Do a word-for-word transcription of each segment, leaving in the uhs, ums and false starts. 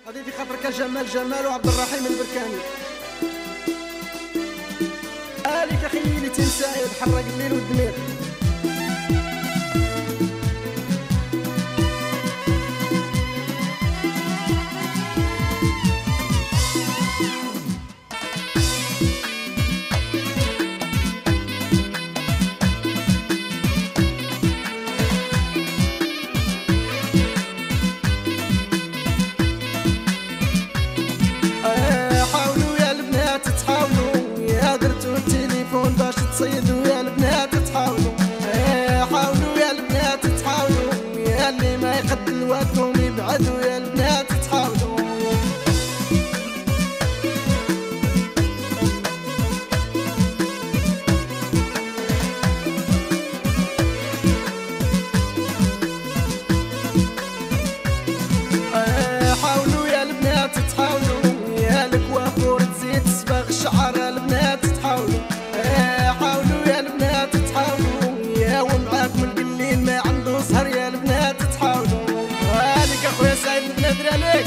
هذه في خاطرك جمال جمال وعبد الرحيم البركاني. عليك خيلي تنساي تحرق الليل والدمير. تصيدوا يا البنات تحاولوا، ايه حاولوا يا البنات تحاولوا، يا اللي ما يقد وقتهم يبعدوا يا البنات تحاولوا. ايه حاولوا يا البنات تحاولوا، يا الكوافور تزيد تصبغ الشعر البنات تحاولوا. حاولوا يا البنات تحاولوا، يا ومعاك من القليل ما عنده سهر يا البنات تحاولوا. هانيك اخويا سعيد بندري عليك.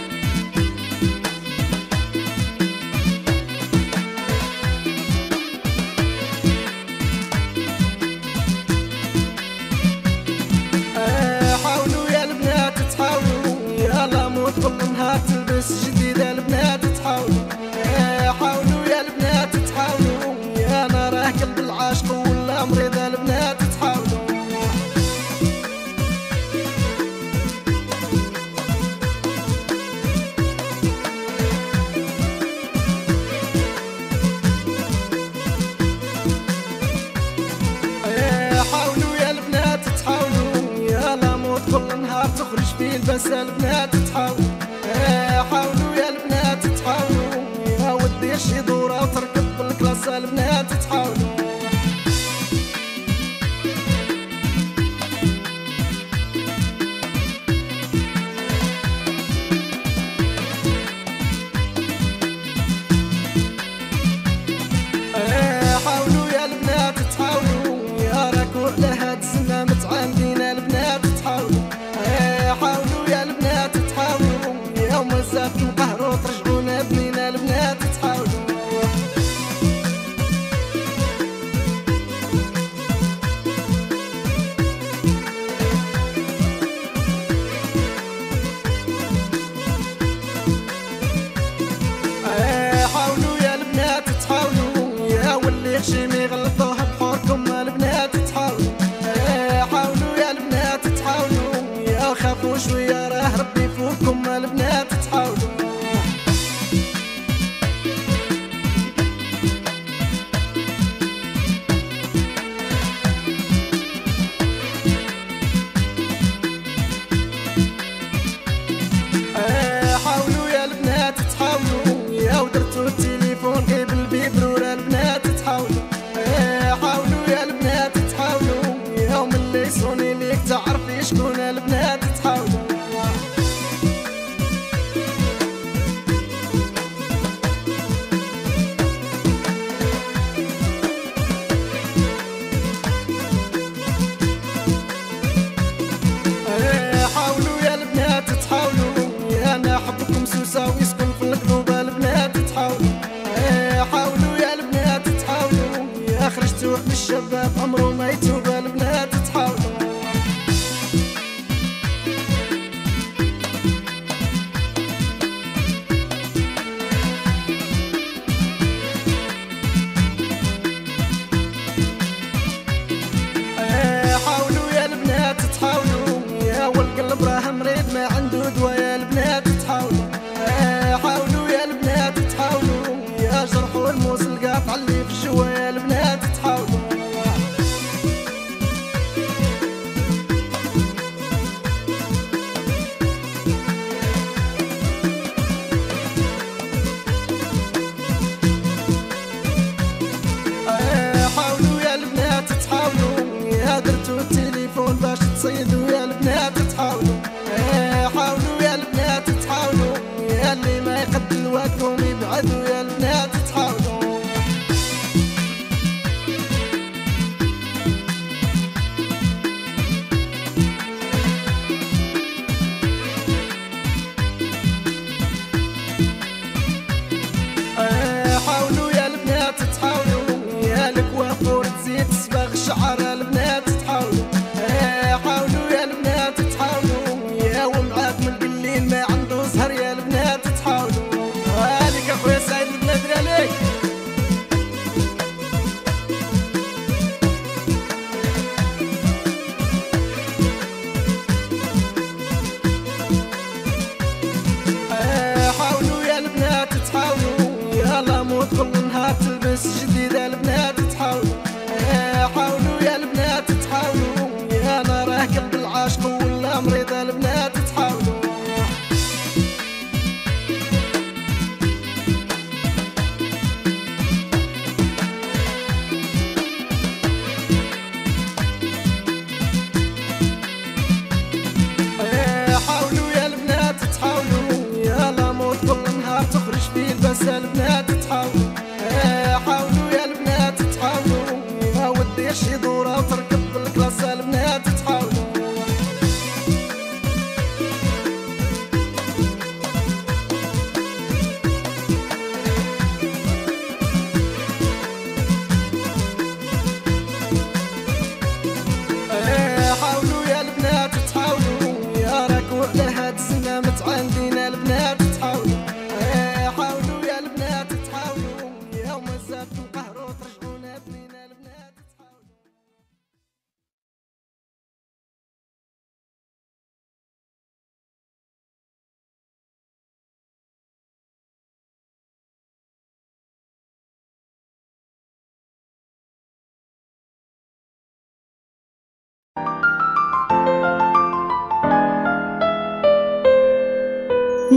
حاولوا يا البنات تحاولوا، يا لاموت كل نهار تلبس جديد يا البنات تحاولوا. حاولوا يا البنات تحاولوا، انا راه قلب العاشق ولا مريض البنات تحاولوا. ايه حاولوا يا البنات تحاولوا، يا لاموت كل نهار تخرج فيه البس البنات تحاولوا. ايه حاولوا يا البنات تحاولوا، يا ودي شي دوره وتركب بالكلاس البنات تحاولوا. حاولوا يا البنات تحاولوا، يا راكو على هاد الزمان متعاندين البنات تحاولوا. حاولوا يا البنات تحاولوا،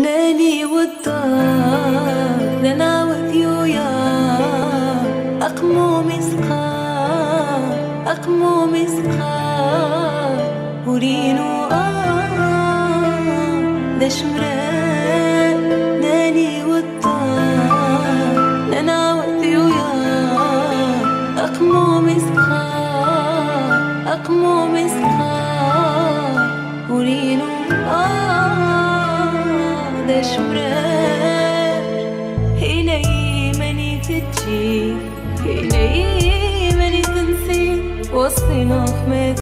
ناني والدار لنا وذيو يا أقمو مسقار أقمو مسقار ورينو آه ذا شمران ناني والدار لنا وذيو يا أقمو مسقار أقمو مسقار ورينو آه ذا شمران هنا يمني تجي هنا يمني تنسي وسط نخمة